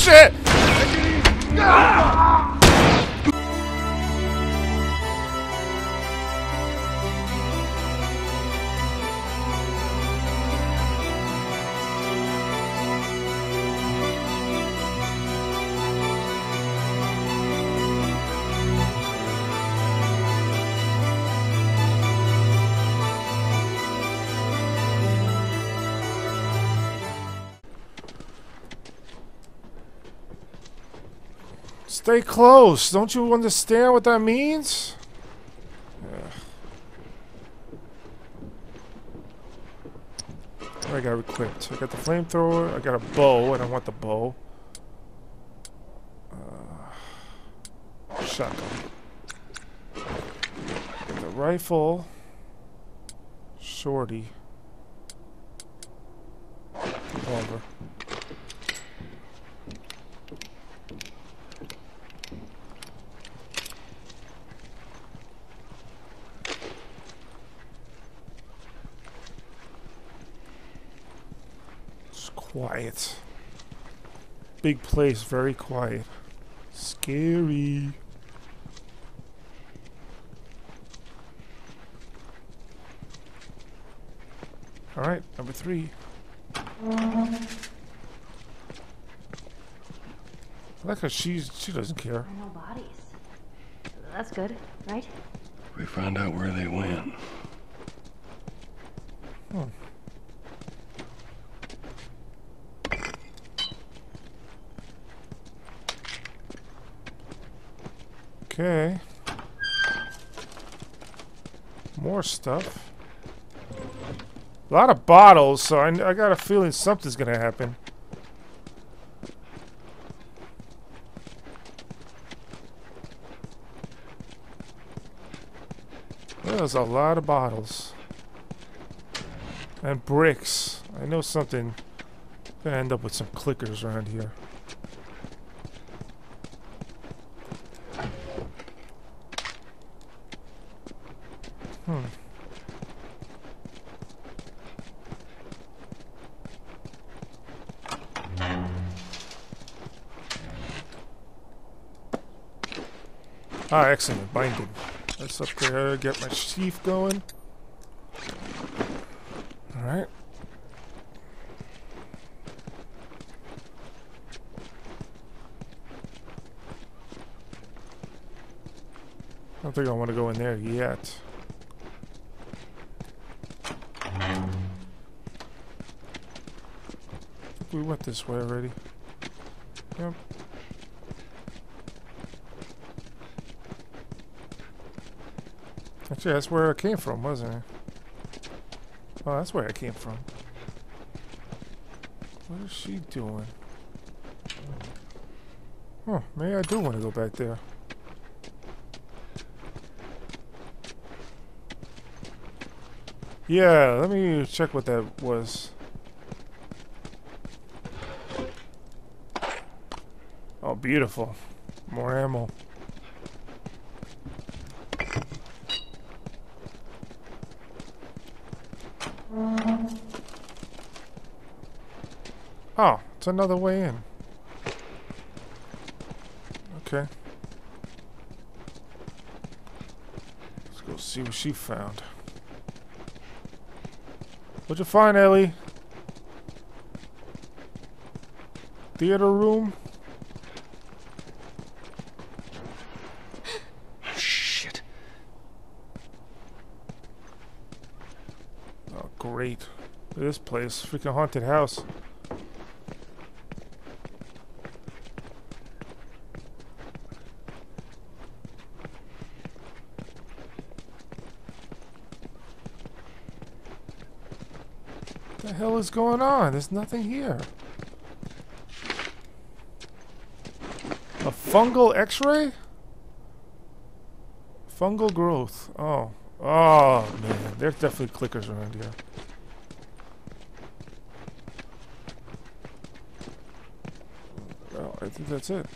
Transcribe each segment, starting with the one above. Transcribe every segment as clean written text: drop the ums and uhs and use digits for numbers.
shit! Stay close. Don't you understand what that means? I got equipped. I got the flamethrower. I got a bow. I don't want the bow. Shotgun. Got the rifle. Shorty. Revolver. Quiet. Big place, very quiet. Scary. Alright, number 3. I like how she doesn't care. No bodies. That's good, right? We found out where they went. Hmm. Okay. More stuff. A lot of bottles, so I got a feeling something's gonna happen. There's a lot of bottles. And bricks. I know something. Gonna end up with some clickers around here. Ah, excellent. Binding. Let's upgrade, get my sheath going. Alright. I don't think I want to go in there yet. I think we went this way already. Yep. Actually, that's where I came from, wasn't it? Oh, that's where I came from. What is she doing? Oh, maybe I do want to go back there. Yeah, let me check what that was. Oh, beautiful. More ammo. Oh, it's another way in. Okay. Let's go see what she found. What'd you find, Ellie? Theater room? Shit. Oh, great. Look at this place. Freaking haunted house. What the hell is going on? There's nothing here. A fungal x-ray? Fungal growth. Oh. Oh, man. There's definitely clickers around here. Well, I think that's it.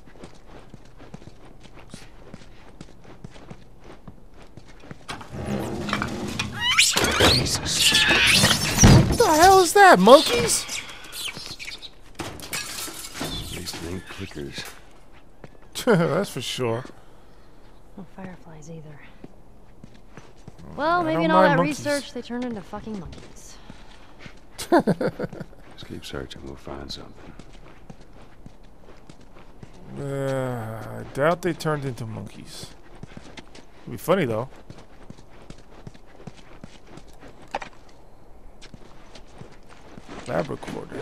Jesus. What the hell is that? Monkeys? These things fuckers. That's for sure. No fireflies either. Well, I maybe don't in all mind that monkeys. research, they turned into fucking monkeys. Just keep searching. We'll find something. I doubt they turned into monkeys. It'd be funny though. Lab recorder.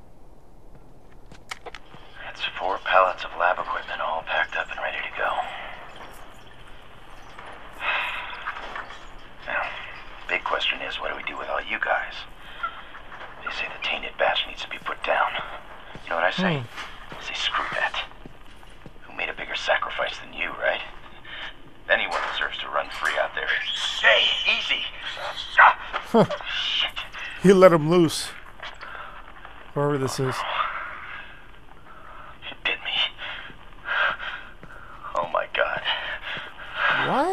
That's 4 pallets of lab equipment all packed up and ready to go. Now, big question is, what do we do with all you guys? They say the tainted batch needs to be put down. You know what I say? I say screw that. Who made a bigger sacrifice than you, right? Anyone deserves to run free out there. Hey, easy! Shit. He let him loose. Whoever this is. It bit me. Oh my god. What?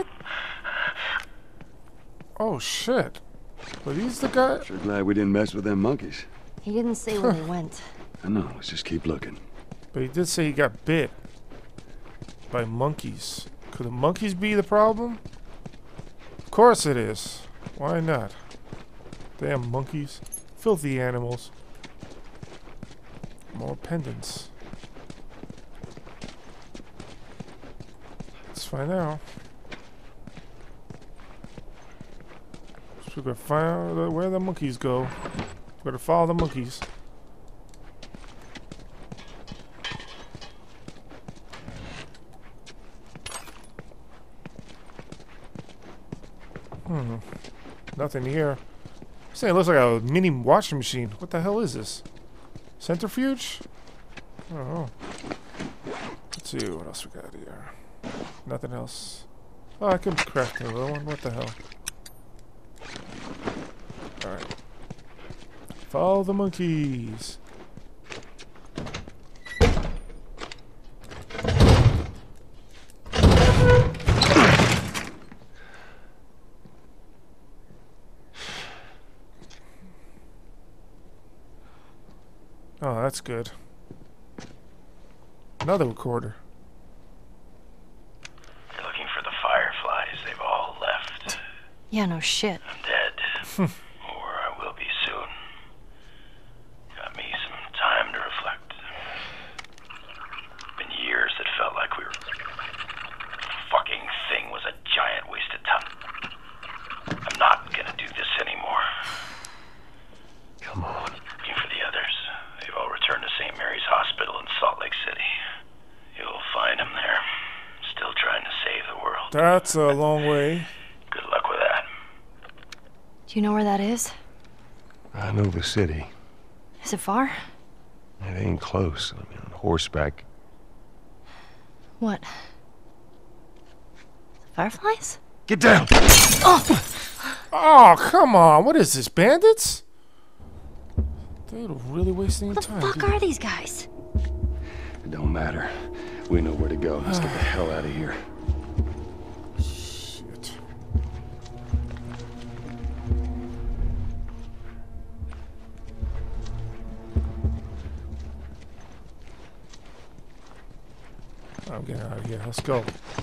Oh shit. Were these the guy? Sure glad we didn't mess with them monkeys. He didn't say where they went. I know. Let's just keep looking. But he did say he got bit by monkeys. Could the monkeys be the problem? Of course it is. Why not? Damn monkeys. Filthy animals. More pendants. Let's find out. So we're gonna find out where the monkeys go. We're gonna follow the monkeys. Nothing here. This thing looks like a mini washing machine. What the hell is this? Centrifuge? I don't know. Let's see what else we got here. Nothing else. Oh, I could craft another one. What the hell? Alright. Follow the monkeys. Oh, that's good. Another recorder. You're looking for the fireflies. They've all left. Yeah, no shit. I'm dead. Or I will be soon. Got me some time to reflect. Been years that felt like we were... fucking thing was a giant waste of time. I'm not gonna do this anymore. Come on. Looking for the others. They've all returned to St. Mary's Hospital in Salt Lake City. You'll find them there. Still trying to save the world. That's a long way. Good luck with that. Do you know where that is? I know the city. Is it far? It ain't close. I mean, on horseback. What? Fireflies? Get down! Oh, come on. What is this, bandits? They're really wasting What the time. fuck dude. are these guys? It don't matter. We know where to go. Let's get the hell out of here. Shit. I'm getting out of here. Let's go.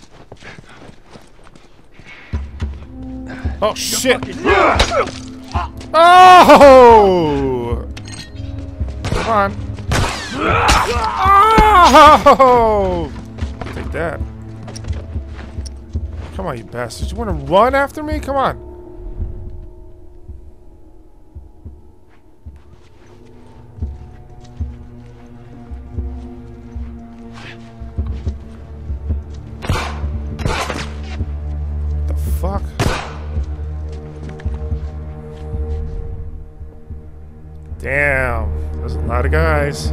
Oh, shit! Oh! Come on. Oh! Take that. Come on, you bastards. You want to run after me? Come on. What the fuck? Damn. There's a lot of guys.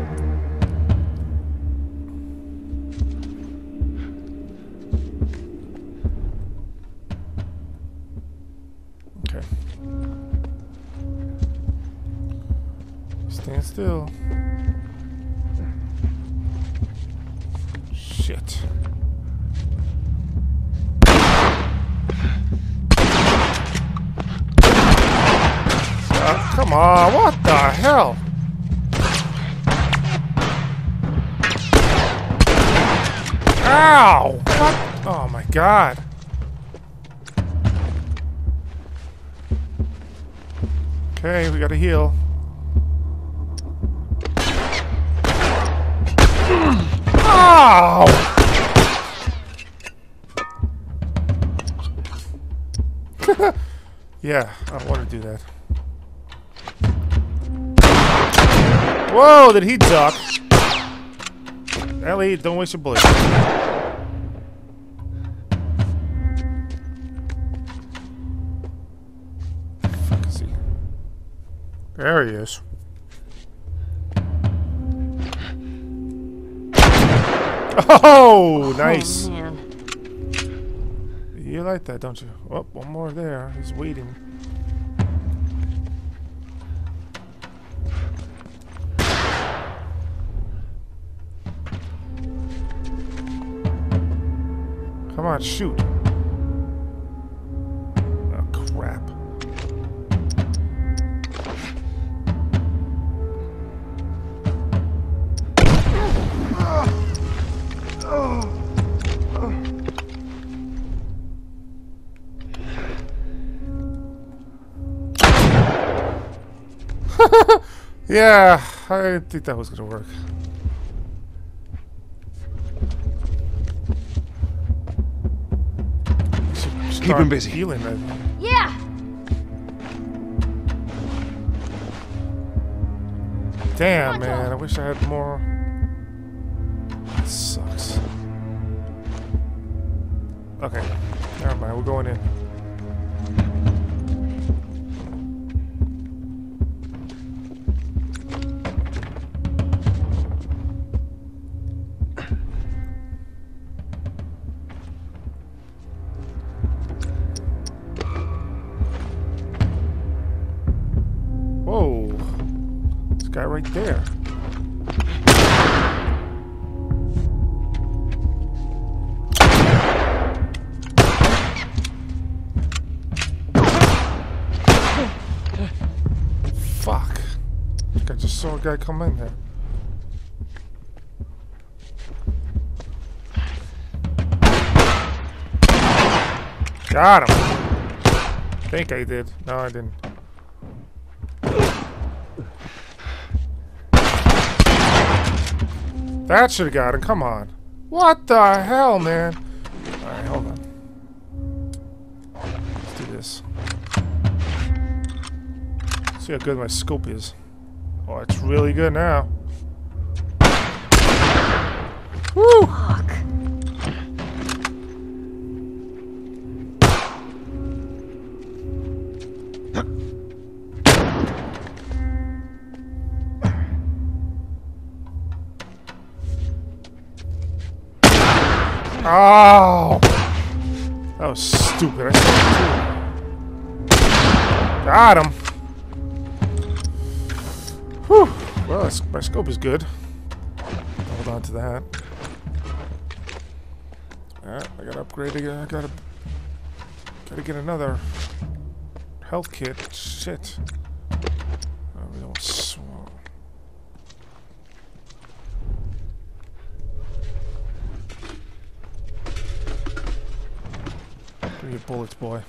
Okay. Stand still. Shit. Come on, what the hell? Ow! What? Oh my god. Okay, we gotta heal. Ow! Yeah, I don't want to do that. Whoa, did he duck? Ellie, don't waste your bullets. Fuck is he? There he is. Oh, nice. Oh, man. You like that, don't you? Oh, one more there. He's waiting. Come on, shoot. Oh, crap. Yeah, I think that was gonna work. Keep him busy. Healing that. Yeah. Damn, man, I wish I had more. That sucks. Okay, never mind, we're going in. Whoa, this guy right there. Fuck. I think I just saw a guy come in there. Got him. I think I did. No, I didn't. That should have got him. Come on. What the hell, man? Alright, hold on. Let's do this. See how good my scope is. Oh, it's really good now. Woo! Fuck. Oh! That was stupid. I saw it too. Got him. Whew. Well, my scope is good. Hold on to that. Alright, I gotta upgrade again. I gotta get another health kit. Shit. Oh, we don't swallow. Give me your bullets, boy.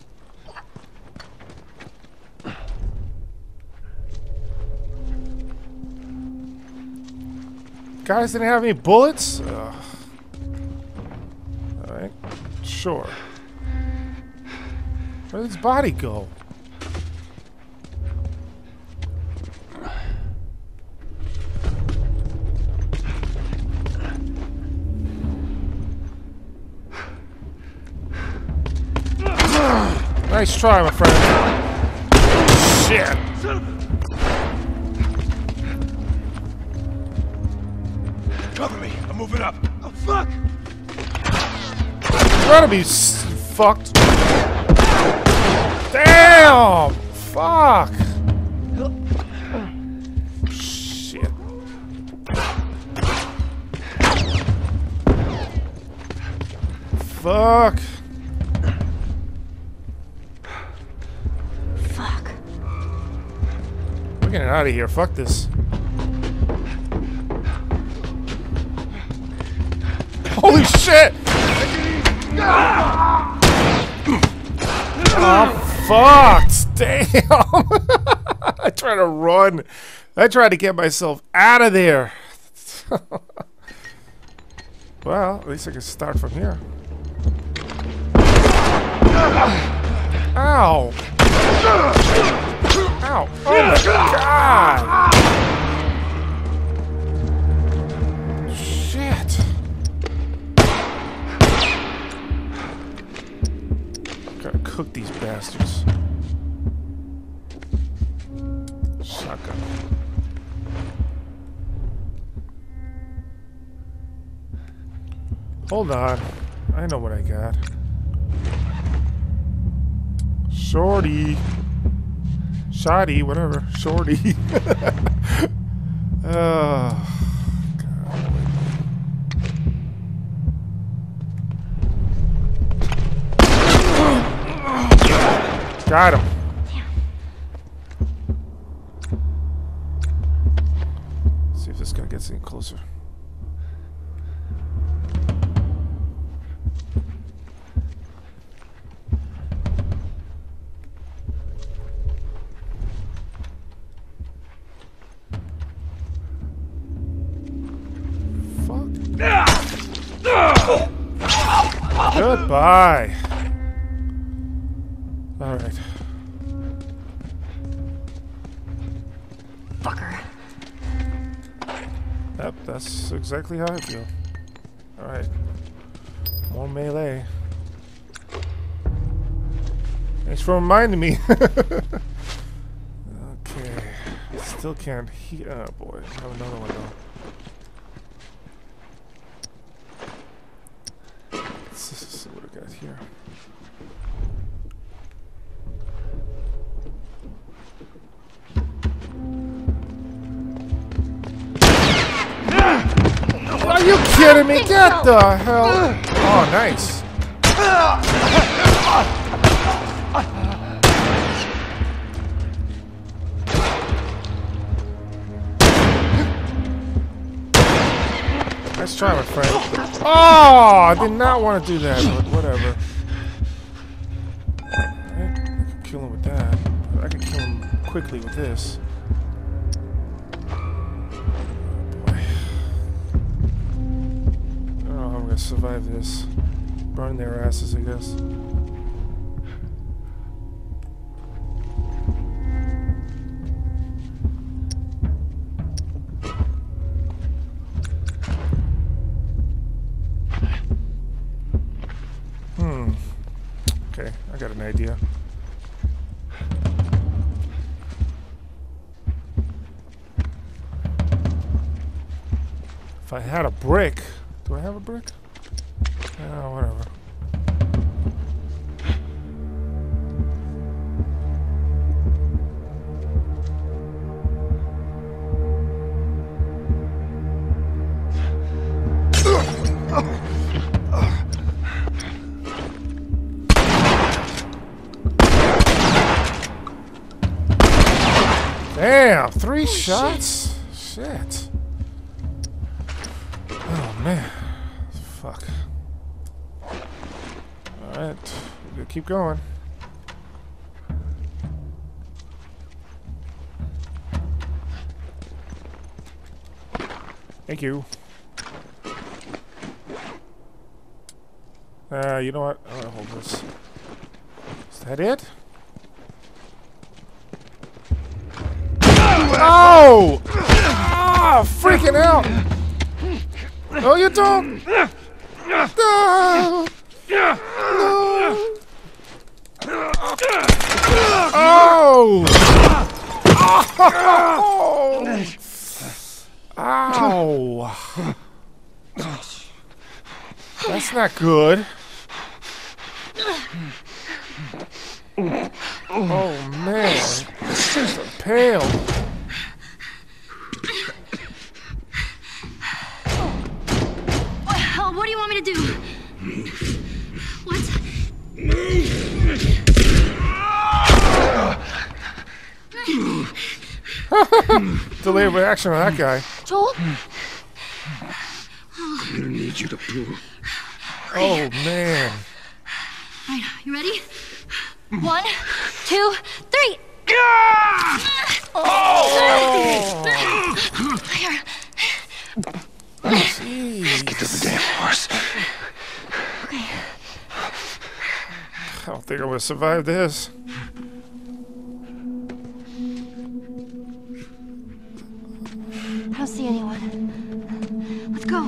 Guys didn't have any bullets? Ugh. Alright. Sure. Where did his body go? Nice try, my friend. Shit. Cover me. I'm moving up. Oh, fuck! You gotta be fucked. Damn! Fuck! Shit. Fuck. Fuck. We're getting out of here. Fuck this. Holy shit! Oh, fuck! Damn! I tried to run. I tried to get myself out of there. Well, at least I can start from here. Ow! Ow! Oh my god! Shit! Gotta cook these bastards. Shotgun. Hold on. I know what I got. Shorty. Shoddy, whatever. Shorty. Oh, God. Got him. See if this guy gets any closer. Goodbye. All right. Fucker. Yep, that's exactly how I feel. All right. More melee. Thanks for reminding me. Okay. Still can't heat. Oh boy. I have another one though. Let's see what I got here. Are you kidding me? Get the hell! Oh, nice. Nice try, my friend. Oh, I did not want to do that, but whatever. Right, I can kill him with that. I can kill him quickly with this. Survive this. Burn their asses, I guess. Okay, I got an idea. If I had a brick. Do I have a brick? Oh, whatever. Damn, 3 shots? Shit. Oh, man. Fuck. Alright, we'll keep going. Thank you. You know what? I'm gonna hold this. Is that it? Oh! Ah, freaking out! No, you don't! No! No! Oh! Oh! Ow! That's not good. Oh man, it's a pail. What do you want me to do? What? Delayed reaction on that guy. Joel? gonna need you to pull. Oh, man. All right, you ready? 1, 2, 3. Here. Jeez. Get to the damn horse. Okay. I don't think I'm gonna survive this. I don't see anyone. Let's go.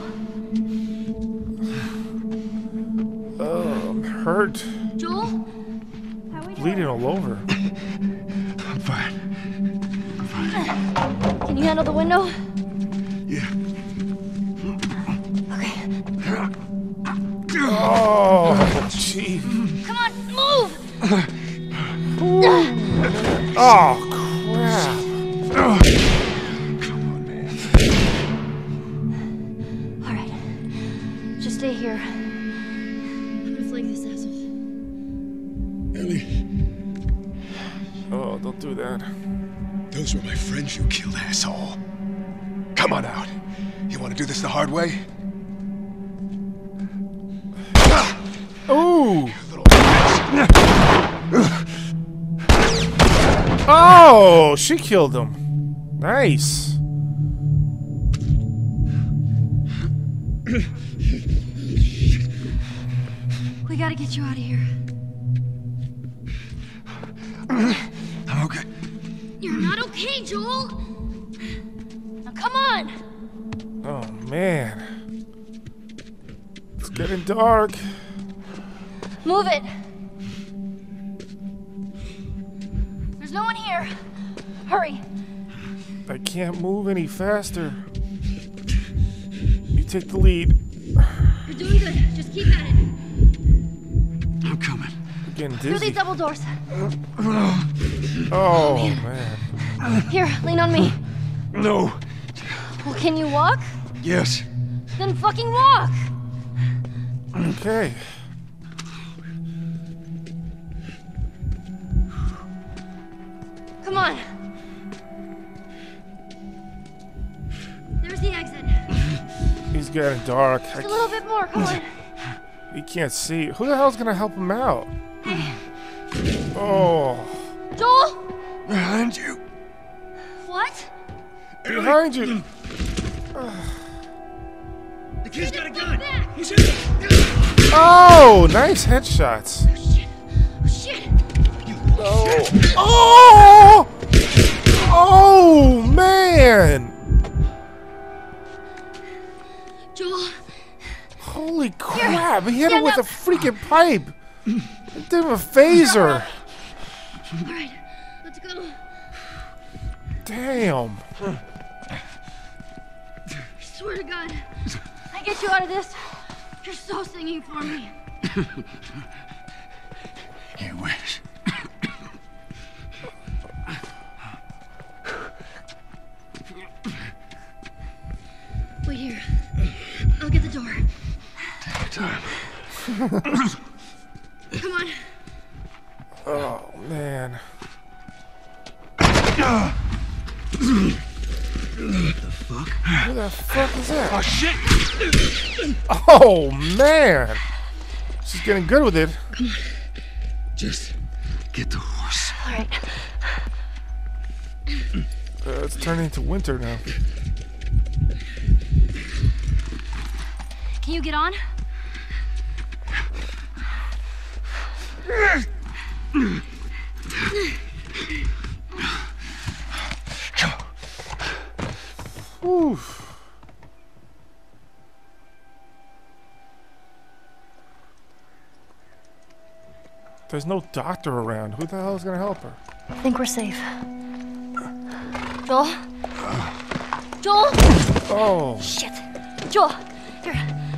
Oh, I'm hurt. Joel? How we Bleeding doing? all over. I'm fine. Can you handle the window? Yeah. Okay. Oh, gee. Come on, move! Oh, crap. Come on, man. All right. Just stay here. I'm gonna flank this asshole. Ellie, Oh, don't do that. those were my friends you killed, asshole. Come on out. You want to do this the hard way? Ooh! Oh, she killed him. Nice. We gotta get you out of here. I'm okay. You're not okay, Joel! Now come on! Oh, man. It's getting dark. Move it! There's no one here. Hurry. I can't move any faster. You take the lead. You're doing good. Just keep at it. I'm coming. I'm getting Through dizzy. these double doors. Oh, man. Here, lean on me. No. Well, can you walk? Yes. Then fucking walk! Okay. Come on. There's the exit. He's getting dark. Just a little bit more, come on. He can't see. Who the hell's gonna help him out? Hey, Oh. Joel? Behind you. What? Behind you. The kid's got a Get back! He's in it. Oh, nice headshots. Oh, shit! Oh! Oh, man! Joel, Holy crap! He hit him stand with a up. freaking pipe. It did him a phaser. all right, let's go. Damn. I swear to God, I get you out of this. You're so singing for me. You wish. Wait here. I'll get the door. Take your time. Come on. Oh, man. Fuck. Who the fuck is that? Oh shit! Oh, man. She's getting good with it. Just get the horse. All right. It's turning into winter now. Can you get on? Oof. There's no doctor around. Who the hell is gonna help her? I think we're safe. Joel? Joel? Oh, Shit. Joel, here.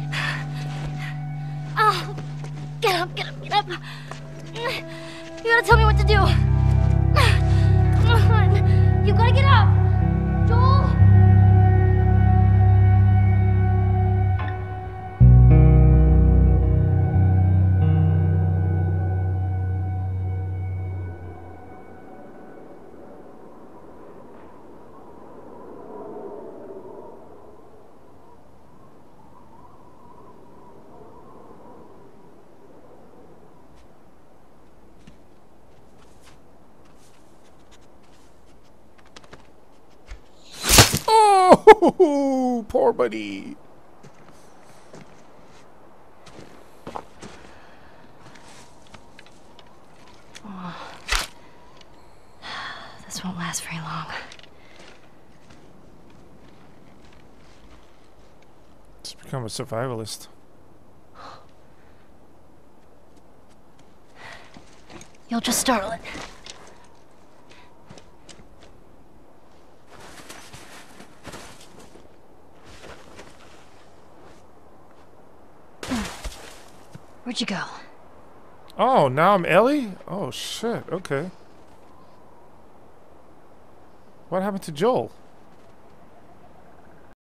Oh, get up, get up, get up. You gotta tell me what to do. Come on. You gotta get up. Joel? Oh, poor buddy. This won't last very long. Just become a survivalist. You'll just startle it. Where'd you go? Oh, now I'm Ellie? Oh, shit. Okay. What happened to Joel?